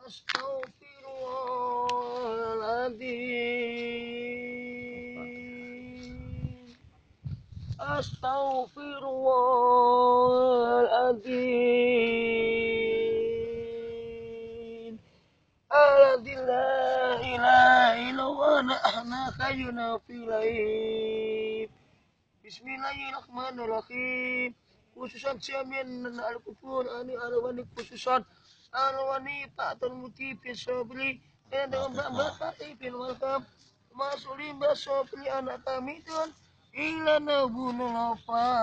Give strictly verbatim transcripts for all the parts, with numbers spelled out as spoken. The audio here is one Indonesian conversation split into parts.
Astaghfirullahaladzim. Astaghfirullahaladzim. Alhamdulillah ilaha illallah nahna kayyuna filaib. Bismillahirrahmanirrahim. Khususan siamin al-kufur ani arwani khususan arwani ta'atul muti fi sabri dan mbak ibn walham masulim basabri anak kami tuan ila nabunul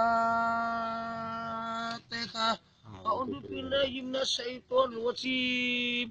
fatihah. A'udzu billahi minasyaitonir rajim.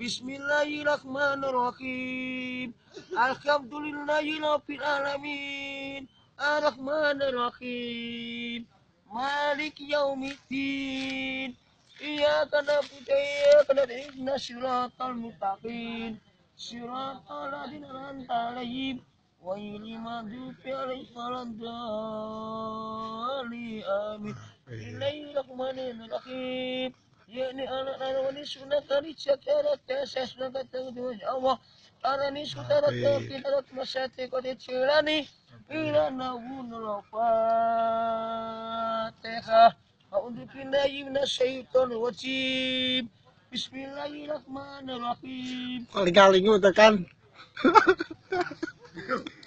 Bismillahirrahmanirrahim. Alhamdulillahirabbil alamin. Ar-Rahmanir-Rahim. Malik yaumiddin. Iyyaka na'budu wa iyyaka nasta'in. Ihdinas siratal mustaqim. Siratal ladzina an'amta 'alaihim ghairil maghdubi 'alaihim waladdallin. Amin. Bismillahirrahmanirrahim. Ya ni anak-anak wani sunat dari cakara tesas naga tengdu Allah. Arani sutara kita masate kode cirani. Ila nabunul fatihah. A'udzu billahi minasyaitonir rajim. Bismillahirrahmanirrahim. Kali-kali tekan.